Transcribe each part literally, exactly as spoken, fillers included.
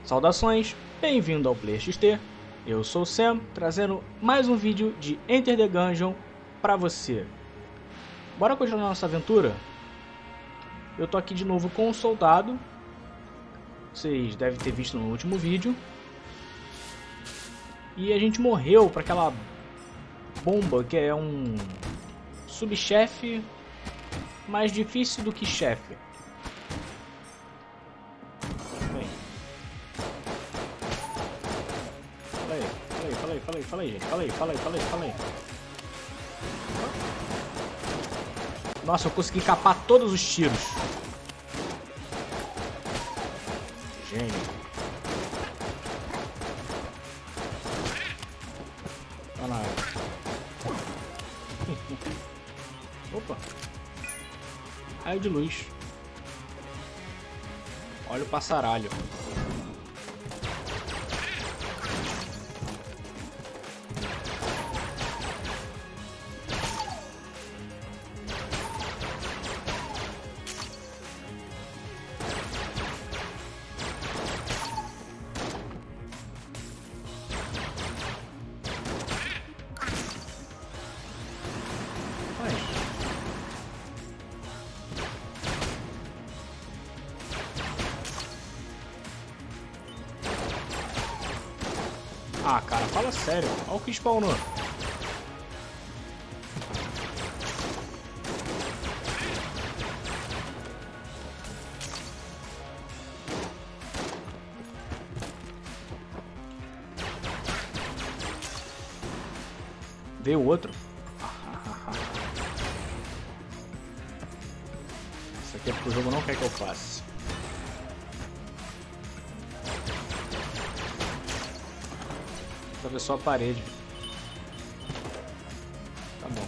Saudações, bem-vindo ao Player X T, eu sou o Sam, trazendo mais um vídeo de Enter the Gungeon pra você. Bora continuar nossa aventura? Eu tô aqui de novo com o soldado, vocês devem ter visto no último vídeo. E a gente morreu pra aquela bomba que é um subchefe mais difícil do que chefe. Fala aí, fala aí, fala aí, gente. Fala aí, fala aí, fala aí, fala aí. Nossa, eu consegui capar todos os tiros. Gênio. Olha lá. Opa. Raio de luz. Olha o passaralho. Ah, cara, fala sério. Olha o que spawnou. Veio outro. Isso aqui é porque o jogo não quer que eu faça. Pra ver só a parede. Tá bom.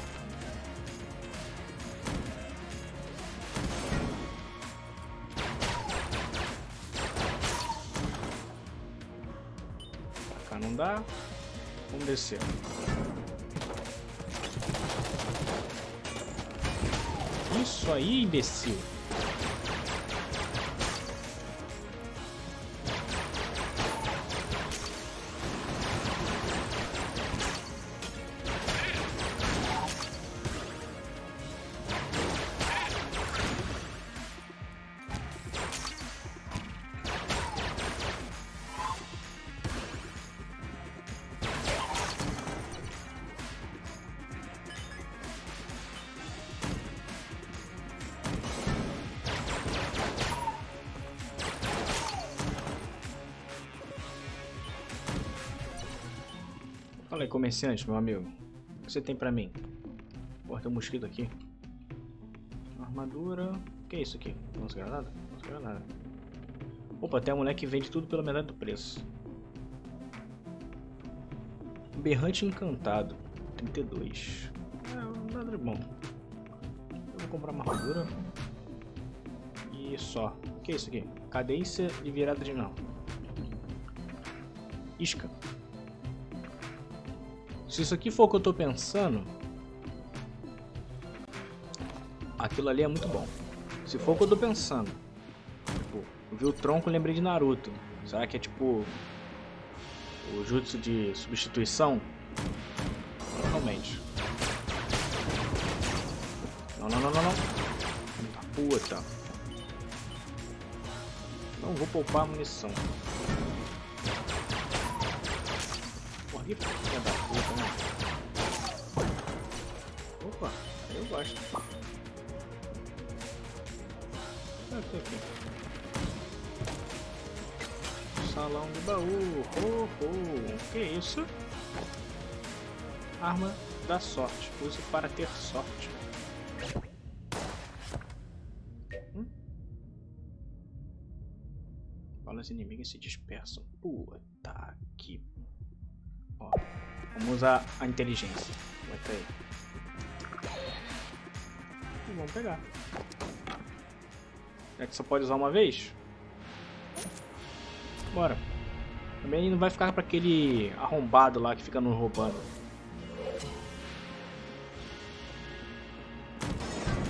Pra cá não dá. Vamos descer. Isso aí, imbecil. Fala aí, comerciante, meu amigo. O que você tem pra mim? Porra, tem um mosquito aqui. Armadura. O que é isso aqui? Lança granada? Lança granada. Opa, tem a mulher que vende tudo pela metade do preço. Berrante encantado. trinta e dois. É, nada de bom. Eu vou comprar uma armadura. E só. O que é isso aqui? Cadência de virada de não. Isca. Se isso aqui for o que eu tô pensando, aquilo ali é muito bom. Se for o que eu tô pensando, tipo, eu vi o tronco e lembrei de Naruto. Será que é tipo o jutsu de substituição? Provavelmente. Não, não, não, não, não. Puta. Não vou poupar a munição. Que filha da puta, né? Opa, eu gosto. Aqui, aqui. Salão de baú. Oh, oh. Que isso? Arma da sorte. Use para ter sorte. Hum? Balas inimigas se dispersam. Puta que... Ó, vamos usar a inteligência. Vai cair. E vamos pegar. Já que só pode usar uma vez, bora. Também não vai ficar para aquele arrombado lá que fica nos roubando.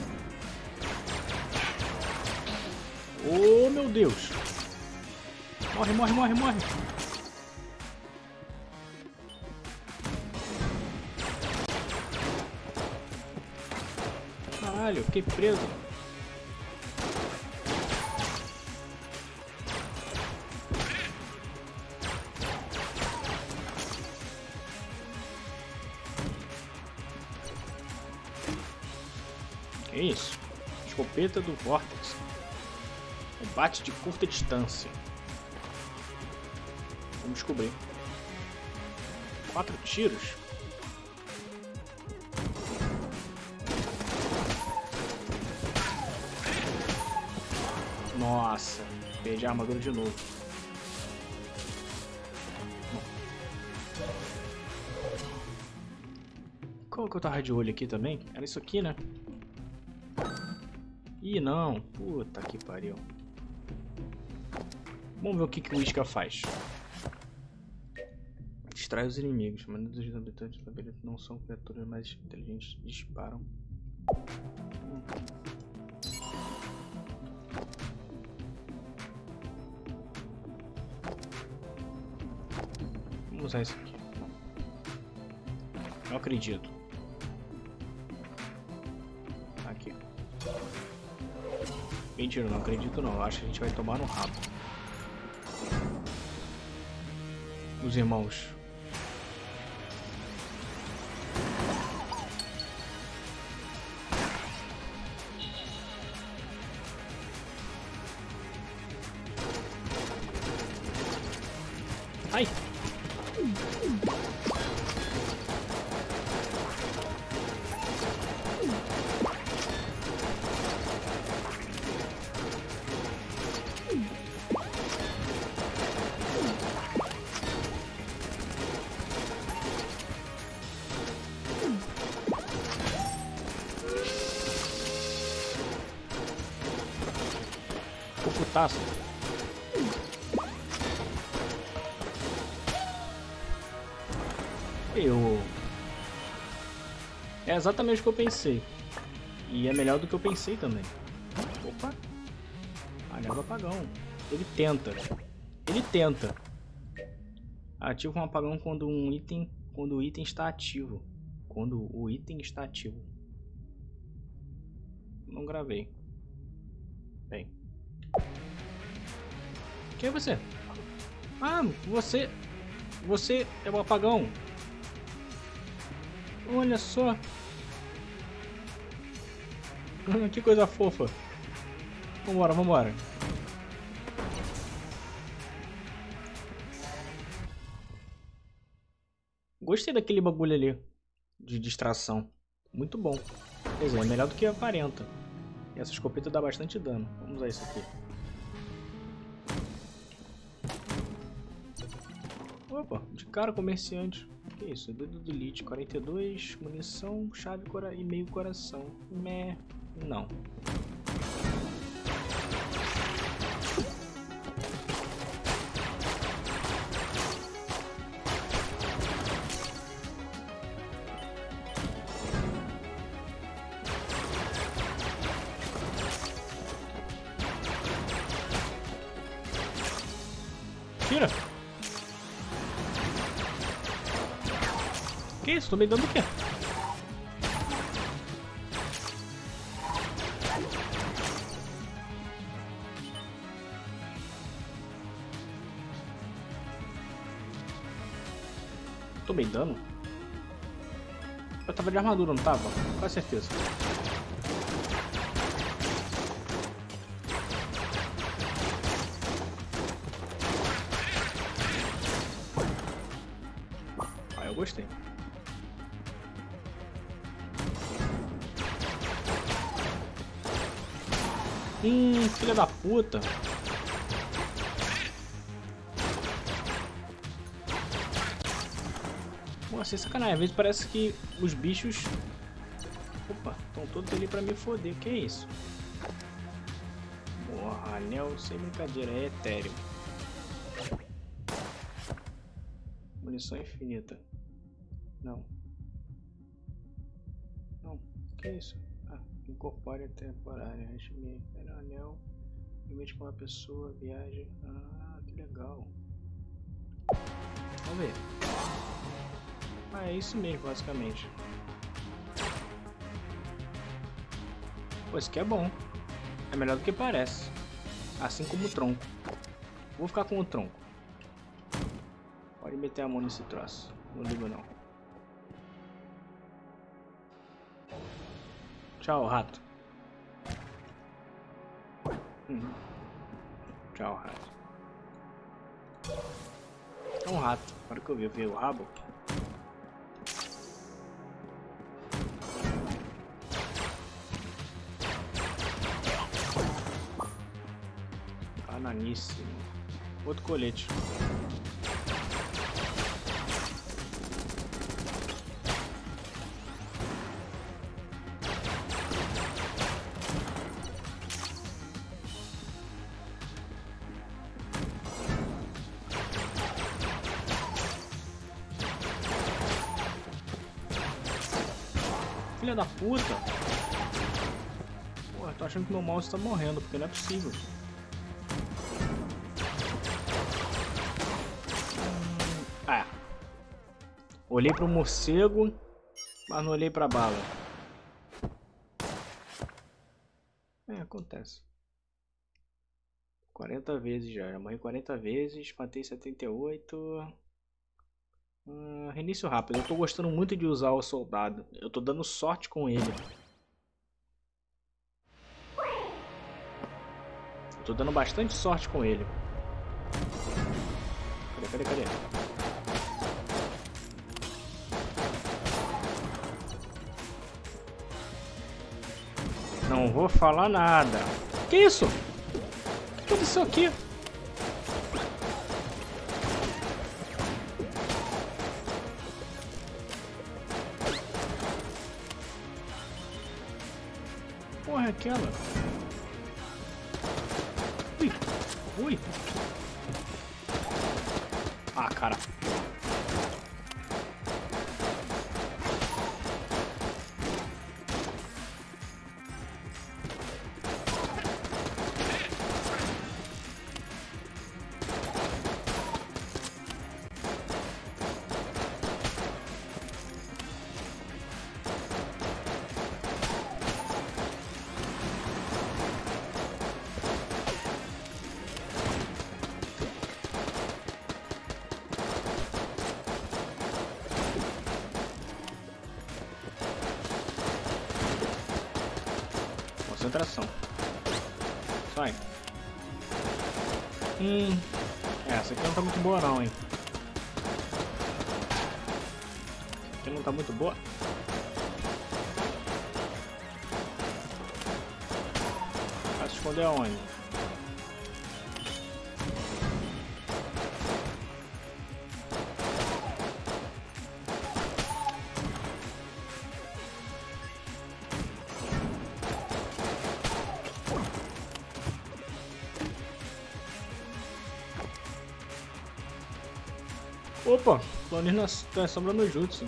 Oh, meu Deus. Morre, morre, morre, morre. Caralho, fiquei preso. Que isso? Escopeta do Vortex. Combate de curta distância. Vamos descobrir. Quatro tiros. Nossa, perdi a armadura de novo. Qual que eu tava de olho aqui também? Era isso aqui, né? Ih, não. Puta que pariu. Vamos ver o que, que o Isca faz. Distrai os inimigos. A maioria dos habitantes do labirinto não são criaturas mais inteligentes. Disparam. Hum. Vamos usar isso aqui. Não acredito. Aqui. Mentira, não acredito não. Eu acho que a gente vai tomar no rabo. Os irmãos. Ai! Putaço. Eu... É exatamente o que eu pensei. E é melhor do que eu pensei também. Opa! Anel apagão. Ele tenta. Ele tenta. Ativa um apagão quando um item... Quando o item está ativo. Quando o item está ativo. Não gravei. Bem. Quem é você? Ah, você... Você é o apagão. Olha só. Que coisa fofa. Vambora, vambora. Gostei daquele bagulho ali. De distração. Muito bom. Quer dizer, é melhor do que a quarenta. E essa escopeta dá bastante dano. Vamos usar isso aqui. Opa, de cara comerciante. Que isso? Dedo do Elite, quarenta e dois, munição, chave cora e meio coração. Meh, não. Tira! Que isso? Tô me dando o quê? Tô me dando? Eu tava de armadura, não tava? Com certeza. Ah, eu gostei. Hum, filha da puta. Nossa, sem sacanagem. Às vezes parece que os bichos... Opa, estão todos ali pra me foder. O que é isso? Porra, anel sem brincadeira. É etéreo. Munição infinita. Não. Não. O que é isso? Ah, incorpore temporária. Anel. Limite com uma pessoa, viagem. Ah, que legal. Vamos ver. Ah, é isso mesmo, basicamente. Pô, isso aqui é bom. É melhor do que parece. Assim como o tronco. Vou ficar com o tronco. Pode meter a mão nesse troço. Não ligo não. Tchau, rato. Hum. Tchau, rato. É um rato. Agora que eu vi, eu vi o rabo. Bananíssimo. Outro colete. Filha da puta! Porra, tô achando que meu mouse tá morrendo, porque não é possível. Hum, ah. Olhei pro morcego, mas não olhei pra bala. É, acontece. quarenta vezes já, já morri quarenta vezes, matei setenta e oito. Hum, reinício rápido. Eu tô gostando muito de usar o soldado. Eu tô dando sorte com ele. Eu tô dando bastante sorte com ele. Cadê, cadê, cadê? Não vou falar nada. Que isso? O que aconteceu aqui? Porra, é aquela? Ui, ui. Ah, cara. Concentração. Sai. Hum. Essa aqui não tá muito boa não, hein. Essa aqui não tá muito boa. Vai se esconder aonde? Opa, Clones na, na sombra no jutsu.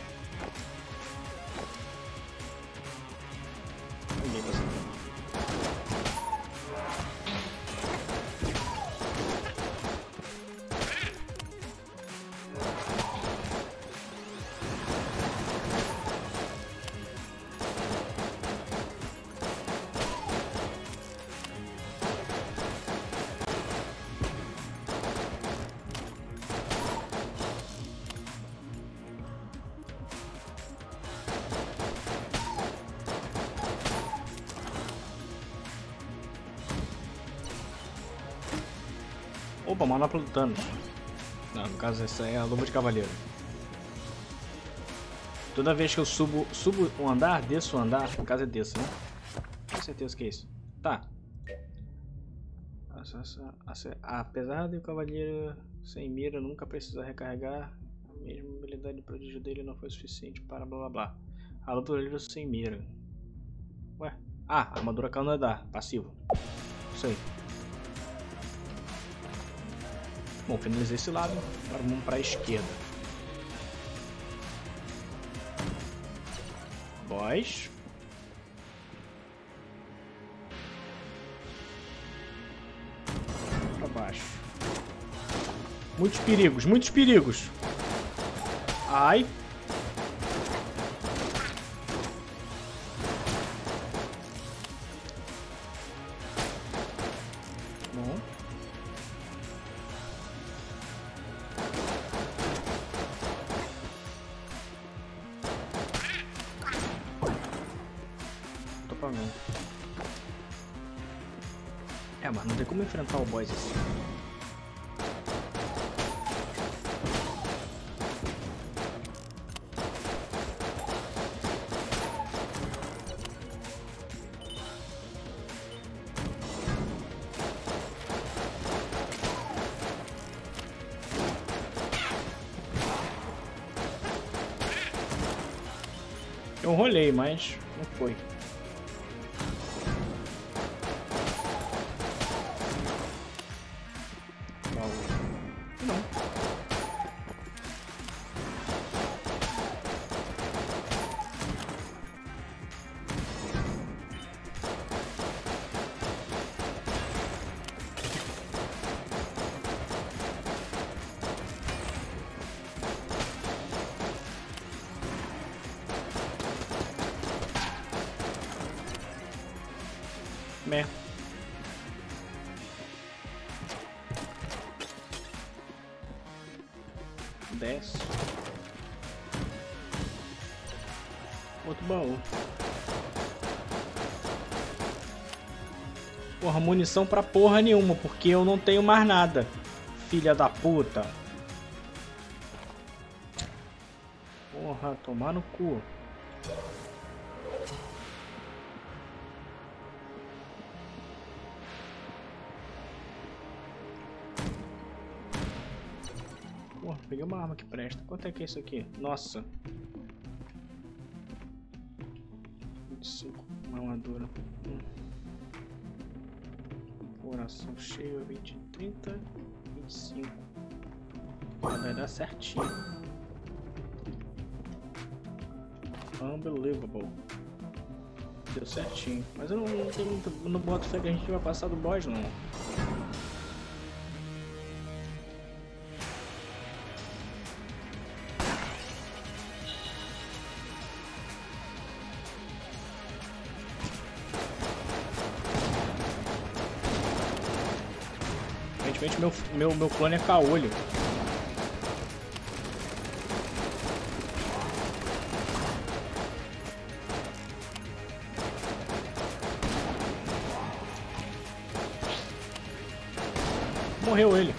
Opa, manopla do Thanos. Não, no caso essa é a luva de cavaleiro. Toda vez que eu subo, subo um andar, desço um andar, no caso é desço, né? Com certeza que é isso. Tá. Apesar de o cavaleiro sem mira nunca precisa recarregar, a mesma habilidade de prodígio dele não foi suficiente para blá blá blá. A luva do cavaleiro sem mira. Ué? Ah, armadura Canadá, passivo. Isso aí. Bom, finalizei esse lado, agora vamos para a esquerda. Boss. baixo. Muitos perigos, muitos perigos. Ai. Bom. Tô pagando. É, mas não tem como enfrentar o boss assim. Eu rolei, mas não foi. Não. Meh. Desce. Outro baú. Porra, munição pra porra nenhuma, porque eu não tenho mais nada. Filha da puta. Porra, tomar no cu. Porra, peguei uma arma que presta. Quanto é que é isso aqui? Nossa. vinte e cinco. Uma armadura. Hum. Coração cheio. vinte, trinta, vinte e cinco. Vai dar certinho. Unbelievable. Deu certinho. Mas eu não, não, tenho muito, não boto fé que a gente vai passar do boss, não. Aparentemente meu, meu, meu clone é caolho. Morreu ele.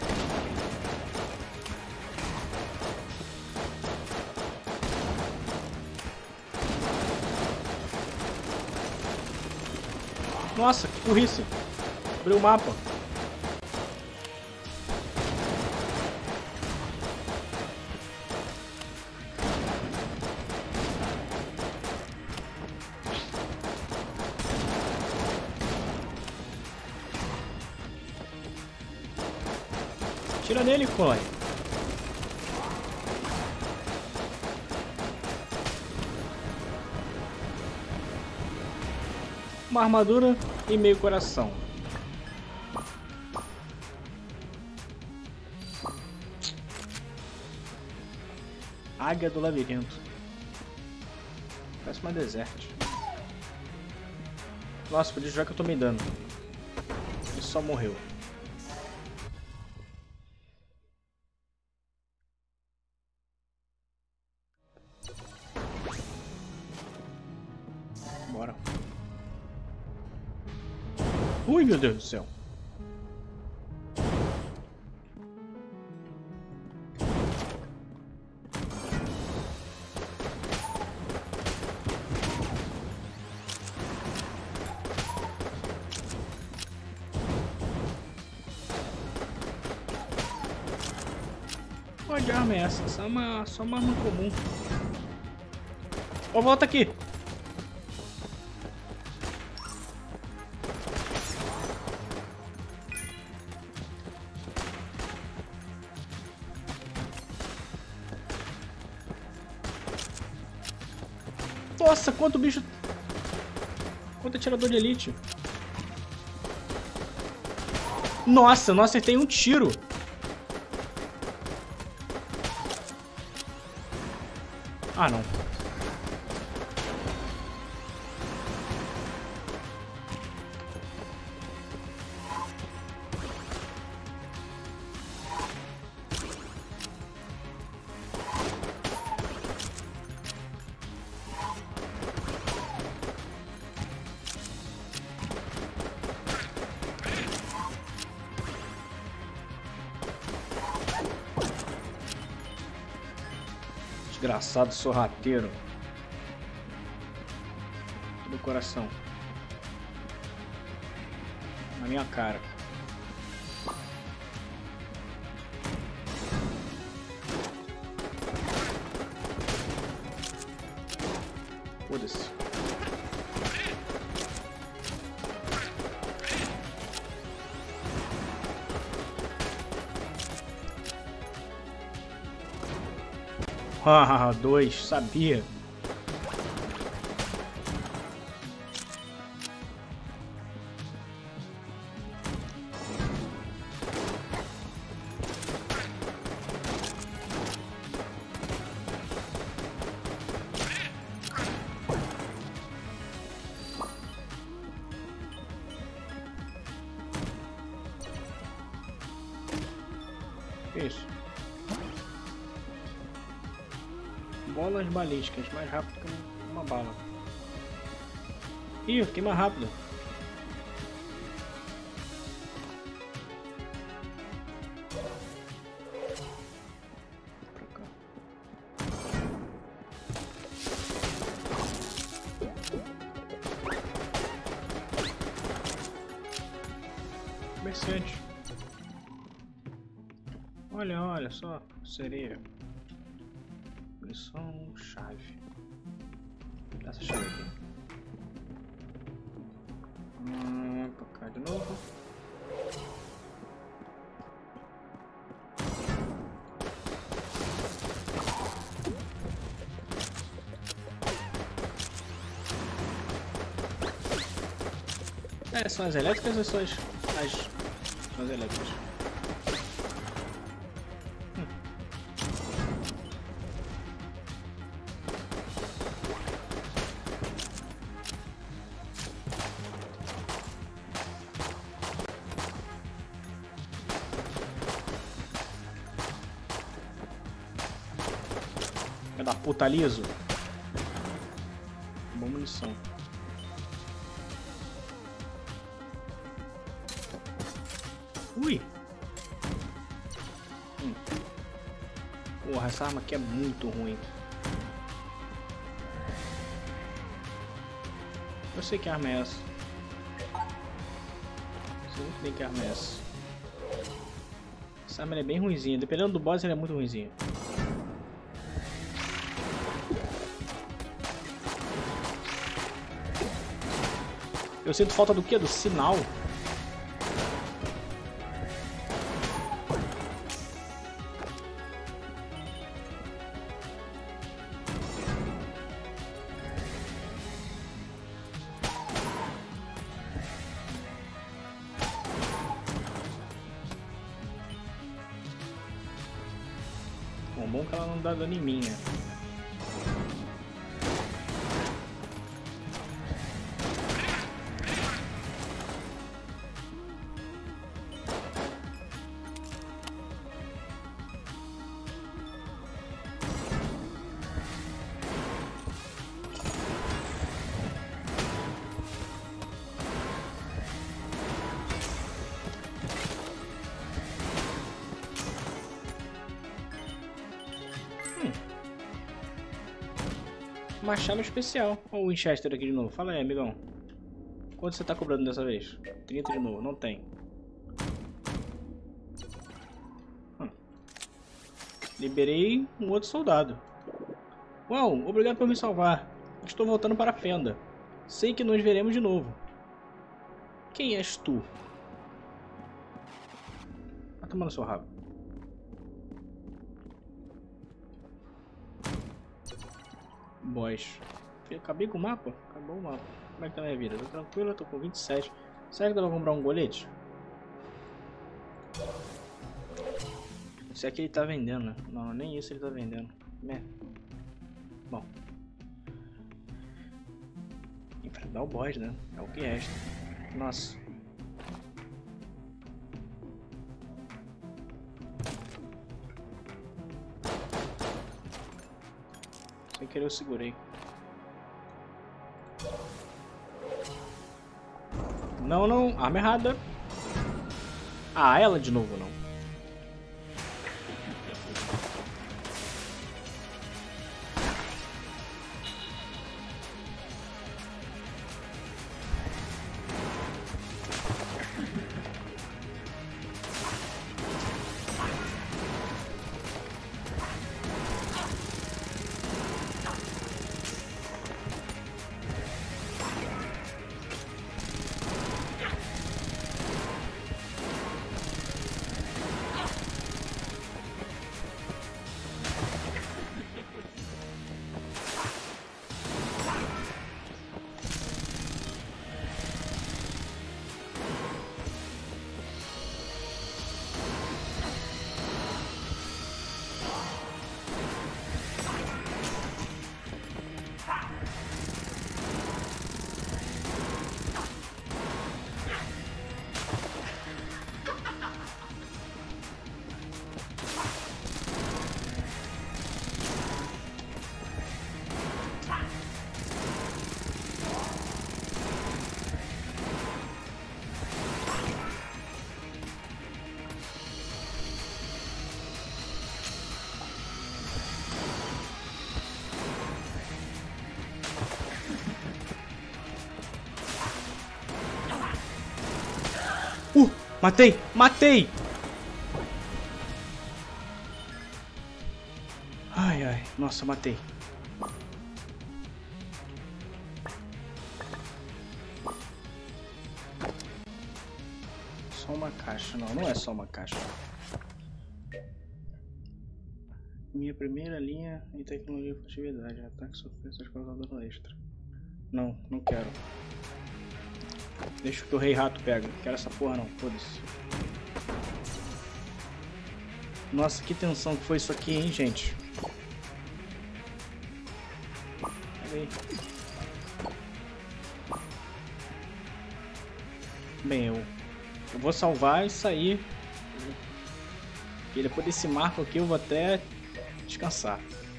Nossa, que burrice. Abriu o mapa. Tira nele, clone. Uma armadura e meio coração. Águia do labirinto. Parece uma deserte. Nossa, podia jogar que eu tomei dano. Ele só morreu. Bora. Ui, meu Deus do céu. Qual de arma é essa? Essa é uma, só uma arma comum. Ó, volta aqui. Nossa, quanto bicho... Quanto atirador de elite. Nossa, eu não acertei um tiro. Ah, não. Desgraçado sorrateiro. Do coração. Na minha cara. Foda-se. Ah, dois, sabia. Que isso? Bolas balísticas, mais rápido que uma bala. Ih, eu fiquei mais rápido. Pra cá. Comerciante. Olha, olha só, sereia. Missão chave. Essa chave aqui. Hum, pra cá de novo. É, são as elétricas ou são as, as, são as elétricas? É da puta liso. Boa munição. Ui! Hum. Porra, essa arma aqui é muito ruim. Eu sei que arma é essa. Eu sei muito bem que arma é essa. Essa arma é bem ruinzinha. Dependendo do boss, ela é muito ruinzinha. Eu sinto falta do quê? Do sinal. Bom, bom que ela não dá dano em mim, né? Machado especial. Olha o Winchester aqui de novo. Fala aí, amigão. Quanto você tá cobrando dessa vez? trinta de novo. Não tem. Hum. Liberei um outro soldado. Uau, obrigado por me salvar. Estou voltando para a Fenda. Sei que nos veremos de novo. Quem és tu? Vai tomar no seu rabo. Boss. Acabei com o mapa? Acabou o mapa. Como é que tá a minha vida? Tô tranquilo, tô com vinte e sete. Será que dá pra comprar um golete? Isso aqui ele tá vendendo, né? Não, nem isso ele tá vendendo. É. Bom. Enfrentar o boss, né? É o que resta. Nossa. Sem querer eu segurei. Não, não. Arma errada. Ah, ela de novo não. Uh, matei, matei! Ai, ai, nossa, matei. Só uma caixa, não, não é só uma caixa. Minha primeira linha em tecnologia e furtividade. Ataque surpresas causador extra. Não, não quero. Deixa que o Rei Rato pega. Não quero essa porra não, foda-se. Nossa, que tensão que foi isso aqui, hein, gente. Pega aí. Bem, eu, eu vou salvar e sair. E depois desse marco aqui eu vou até descansar.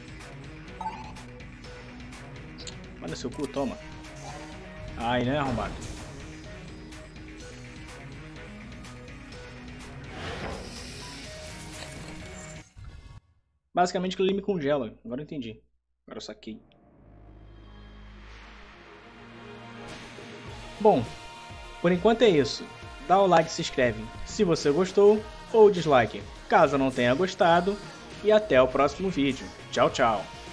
Olha seu cu, toma. Ai, né, arrombado. Basicamente ele me congela. Agora eu entendi. Agora eu saquei. Bom, por enquanto é isso. Dá o like e se inscreve se você gostou, ou dislike caso não tenha gostado. E até o próximo vídeo. Tchau, tchau.